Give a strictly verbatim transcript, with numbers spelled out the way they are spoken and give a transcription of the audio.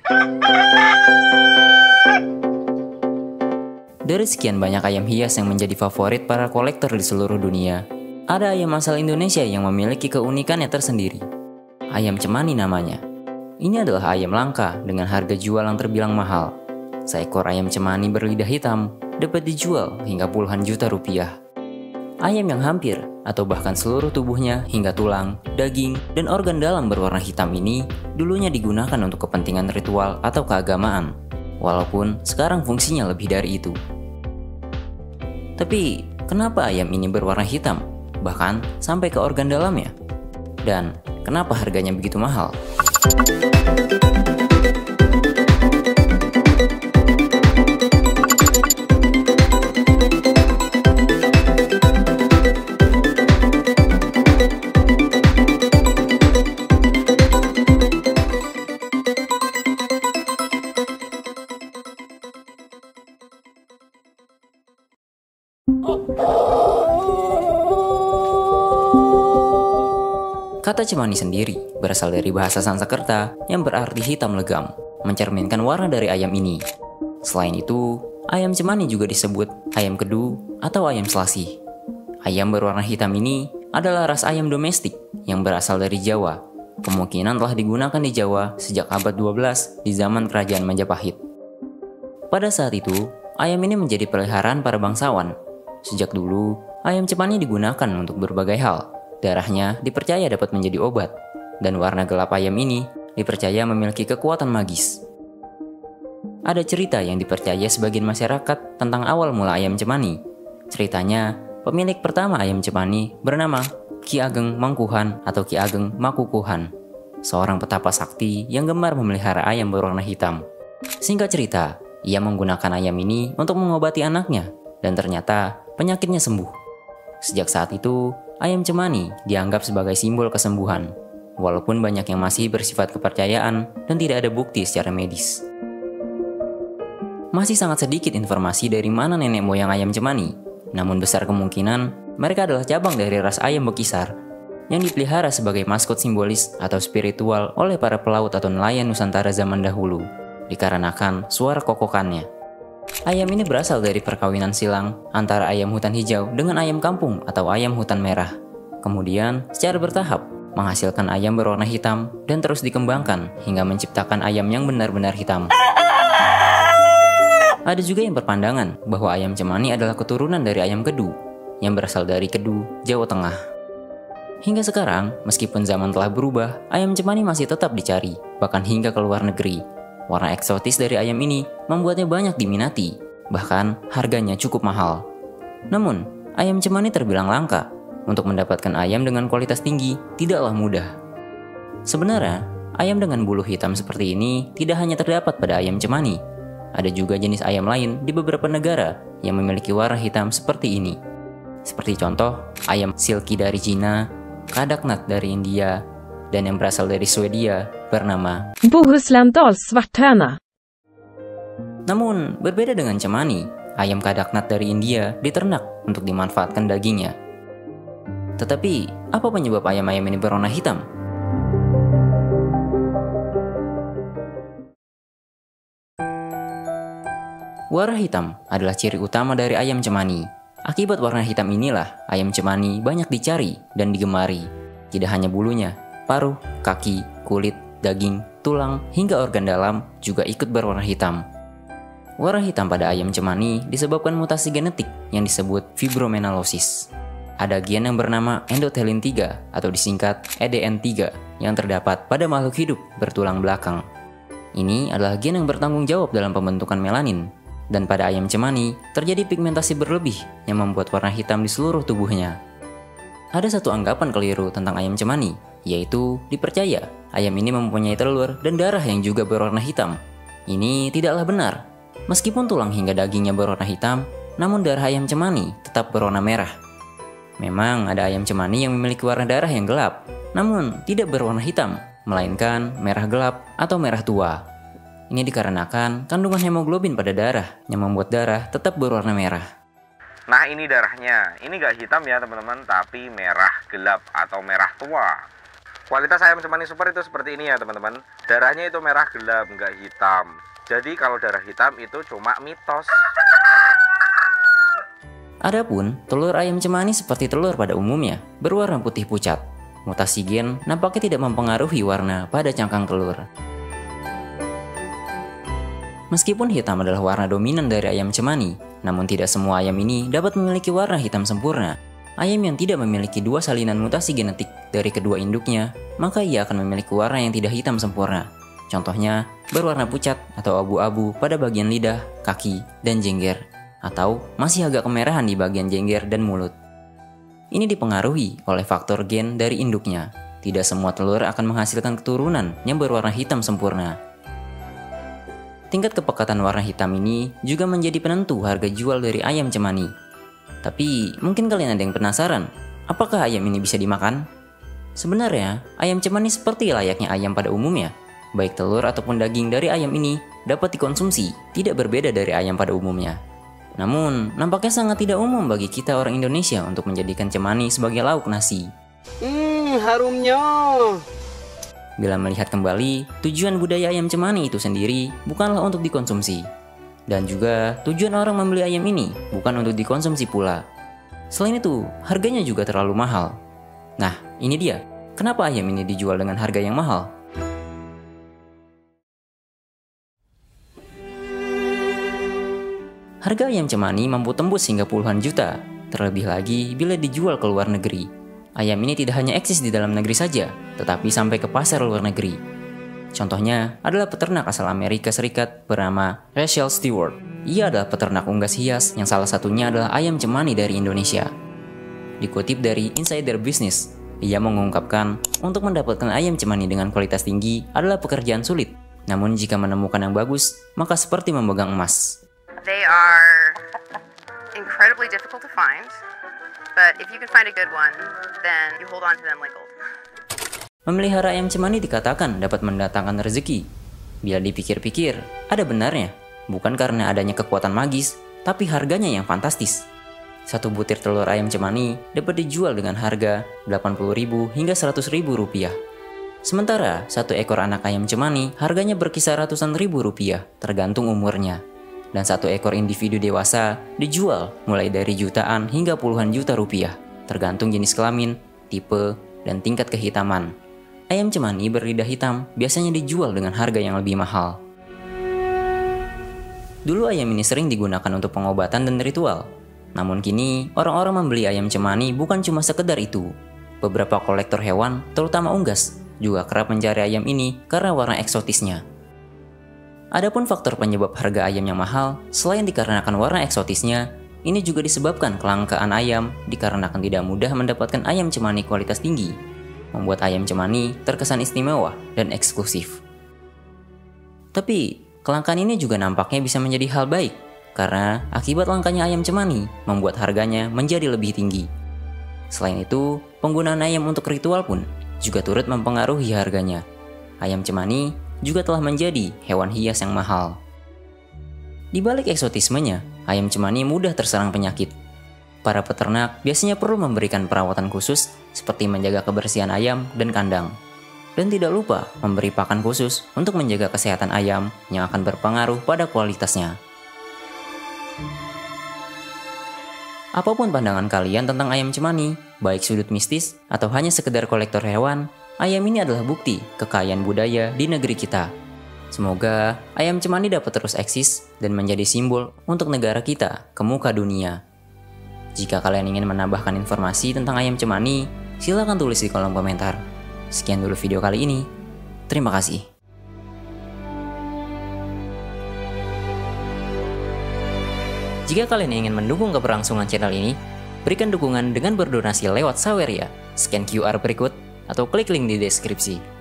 Dari sekian banyak ayam hias yang menjadi favorit para kolektor di seluruh dunia, ada ayam asal Indonesia yang memiliki keunikannya tersendiri. Ayam cemani namanya. Ini adalah ayam langka dengan harga jual yang terbilang mahal. Seekor ayam cemani berlidah hitam dapat dijual hingga puluhan juta rupiah. Ayam yang hampir atau bahkan seluruh tubuhnya hingga tulang, daging, dan organ dalam berwarna hitam ini dulunya digunakan untuk kepentingan ritual atau keagamaan, walaupun sekarang fungsinya lebih dari itu. Tapi kenapa ayam ini berwarna hitam, bahkan sampai ke organ dalamnya? Dan kenapa harganya begitu mahal? Kata cemani sendiri berasal dari bahasa Sanskerta yang berarti hitam legam, mencerminkan warna dari ayam ini. Selain itu, ayam cemani juga disebut ayam kedu atau ayam selasih. Ayam berwarna hitam ini adalah ras ayam domestik yang berasal dari Jawa. Kemungkinan telah digunakan di Jawa sejak abad dua belas di zaman kerajaan Majapahit. Pada saat itu, ayam ini menjadi peliharaan para bangsawan. Sejak dulu, ayam cemani digunakan untuk berbagai hal. Darahnya dipercaya dapat menjadi obat, dan warna gelap ayam ini dipercaya memiliki kekuatan magis. Ada cerita yang dipercaya sebagian masyarakat tentang awal mula ayam cemani. Ceritanya, pemilik pertama ayam cemani bernama Ki Ageng Mangkuhan atau Ki Ageng Makukuhan, seorang petapa sakti yang gemar memelihara ayam berwarna hitam. Singkat cerita, ia menggunakan ayam ini untuk mengobati anaknya, dan ternyata penyakitnya sembuh. Sejak saat itu, ayam cemani dianggap sebagai simbol kesembuhan, walaupun banyak yang masih bersifat kepercayaan dan tidak ada bukti secara medis. Masih sangat sedikit informasi dari mana nenek moyang ayam cemani, namun besar kemungkinan mereka adalah cabang dari ras ayam bekisar yang dipelihara sebagai maskot simbolis atau spiritual oleh para pelaut atau nelayan Nusantara zaman dahulu, dikarenakan suara kokokannya. Ayam ini berasal dari perkawinan silang antara ayam hutan hijau dengan ayam kampung atau ayam hutan merah. Kemudian, secara bertahap, menghasilkan ayam berwarna hitam dan terus dikembangkan hingga menciptakan ayam yang benar-benar hitam. Ada juga yang berpandangan bahwa ayam cemani adalah keturunan dari ayam kedu, yang berasal dari Kedu, Jawa Tengah. Hingga sekarang, meskipun zaman telah berubah, ayam cemani masih tetap dicari, bahkan hingga ke luar negeri. Warna eksotis dari ayam ini membuatnya banyak diminati, bahkan harganya cukup mahal. Namun, ayam cemani terbilang langka. Untuk mendapatkan ayam dengan kualitas tinggi tidaklah mudah. Sebenarnya, ayam dengan bulu hitam seperti ini tidak hanya terdapat pada ayam cemani. Ada juga jenis ayam lain di beberapa negara yang memiliki warna hitam seperti ini. Seperti contoh, ayam silky dari Cina, kadaknat dari India, dan yang berasal dari Swedia bernama Bohuslän Svarthöna. Namun, berbeda dengan cemani, ayam kadaknat dari India diternak untuk dimanfaatkan dagingnya. Tetapi, apa penyebab ayam-ayam ini berwarna hitam? Warna hitam adalah ciri utama dari ayam cemani. Akibat warna hitam inilah, ayam cemani banyak dicari dan digemari. Tidak hanya bulunya, paruh, kaki, kulit, daging, tulang, hingga organ dalam juga ikut berwarna hitam. Warna hitam pada ayam cemani disebabkan mutasi genetik yang disebut fibromenalosis. Ada gen yang bernama endothelin tiga atau disingkat E D N tiga yang terdapat pada makhluk hidup bertulang belakang. Ini adalah gen yang bertanggung jawab dalam pembentukan melanin. Dan pada ayam cemani terjadi pigmentasi berlebih yang membuat warna hitam di seluruh tubuhnya. Ada satu anggapan keliru tentang ayam cemani, yaitu dipercaya ayam ini mempunyai telur dan darah yang juga berwarna hitam. Ini tidaklah benar. Meskipun tulang hingga dagingnya berwarna hitam, namun darah ayam cemani tetap berwarna merah. Memang ada ayam cemani yang memiliki warna darah yang gelap, namun tidak berwarna hitam, melainkan merah gelap atau merah tua. Ini dikarenakan kandungan hemoglobin pada darah yang membuat darah tetap berwarna merah. Nah, ini darahnya. Ini gak hitam ya teman-teman, tapi merah gelap atau merah tua. Kualitas ayam cemani super itu seperti ini ya teman-teman. Darahnya itu merah gelap, nggak hitam. Jadi kalau darah hitam itu cuma mitos. Adapun telur ayam cemani seperti telur pada umumnya, berwarna putih pucat. Mutasi gen nampaknya tidak mempengaruhi warna pada cangkang telur. Meskipun hitam adalah warna dominan dari ayam cemani, namun tidak semua ayam ini dapat memiliki warna hitam sempurna. Ayam yang tidak memiliki dua salinan mutasi genetik dari kedua induknya, maka ia akan memiliki warna yang tidak hitam sempurna. Contohnya, berwarna pucat atau abu-abu pada bagian lidah, kaki, dan jengger, atau masih agak kemerahan di bagian jengger dan mulut. Ini dipengaruhi oleh faktor gen dari induknya. Tidak semua telur akan menghasilkan keturunan yang berwarna hitam sempurna. Tingkat kepekatan warna hitam ini juga menjadi penentu harga jual dari ayam cemani. Tapi mungkin kalian ada yang penasaran, apakah ayam ini bisa dimakan? Sebenarnya, ayam cemani seperti layaknya ayam pada umumnya. Baik telur ataupun daging dari ayam ini dapat dikonsumsi, tidak berbeda dari ayam pada umumnya. Namun, nampaknya sangat tidak umum bagi kita orang Indonesia untuk menjadikan cemani sebagai lauk nasi. Hmm, harumnya. Bila melihat kembali, tujuan budaya ayam cemani itu sendiri bukanlah untuk dikonsumsi. Dan juga tujuan orang membeli ayam ini bukan untuk dikonsumsi pula. Selain itu, harganya juga terlalu mahal. Nah, ini dia. Kenapa ayam ini dijual dengan harga yang mahal? Harga ayam cemani mampu tembus hingga puluhan juta. Terlebih lagi bila dijual ke luar negeri. Ayam ini tidak hanya eksis di dalam negeri saja, tetapi sampai ke pasar luar negeri. Contohnya adalah peternak asal Amerika Serikat bernama Rachel Stewart. Ia adalah peternak unggas hias yang salah satunya adalah ayam cemani dari Indonesia. Dikutip dari Insider Business, ia mengungkapkan untuk mendapatkan ayam cemani dengan kualitas tinggi adalah pekerjaan sulit. Namun jika menemukan yang bagus, maka seperti memegang emas. They are incredibly difficult to find, but if you can find a good one, then you hold on to them like gold. Memelihara ayam cemani dikatakan dapat mendatangkan rezeki. Bila dipikir-pikir, ada benarnya. Bukan karena adanya kekuatan magis, tapi harganya yang fantastis. Satu butir telur ayam cemani dapat dijual dengan harga delapan puluh ribu hingga seratus ribu rupiah. Sementara, satu ekor anak ayam cemani harganya berkisar ratusan ribu rupiah, tergantung umurnya. Dan satu ekor individu dewasa dijual mulai dari jutaan hingga puluhan juta rupiah, tergantung jenis kelamin, tipe, dan tingkat kehitaman. Ayam cemani berlidah hitam biasanya dijual dengan harga yang lebih mahal. Dulu ayam ini sering digunakan untuk pengobatan dan ritual. Namun kini, orang-orang membeli ayam cemani bukan cuma sekedar itu. Beberapa kolektor hewan, terutama unggas, juga kerap mencari ayam ini karena warna eksotisnya. Adapun faktor penyebab harga ayam yang mahal, selain dikarenakan warna eksotisnya, ini juga disebabkan kelangkaan ayam dikarenakan tidak mudah mendapatkan ayam cemani kualitas tinggi. Membuat ayam cemani terkesan istimewa dan eksklusif. Tapi, kelangkaan ini juga nampaknya bisa menjadi hal baik, karena akibat langkanya ayam cemani membuat harganya menjadi lebih tinggi. Selain itu, penggunaan ayam untuk ritual pun juga turut mempengaruhi harganya. Ayam cemani juga telah menjadi hewan hias yang mahal. Di balik eksotismenya, ayam cemani mudah terserang penyakit. Para peternak biasanya perlu memberikan perawatan khusus seperti menjaga kebersihan ayam dan kandang. Dan tidak lupa memberi pakan khusus untuk menjaga kesehatan ayam yang akan berpengaruh pada kualitasnya. Apapun pandangan kalian tentang ayam cemani, baik sudut mistis atau hanya sekedar kolektor hewan, ayam ini adalah bukti kekayaan budaya di negeri kita. Semoga ayam cemani dapat terus eksis dan menjadi simbol untuk negara kita ke muka dunia. Jika kalian ingin menambahkan informasi tentang ayam cemani, silakan tulis di kolom komentar. Sekian dulu video kali ini. Terima kasih. Jika kalian ingin mendukung keberlangsungan channel ini, berikan dukungan dengan berdonasi lewat Saweria, scan Q R berikut, atau klik link di deskripsi.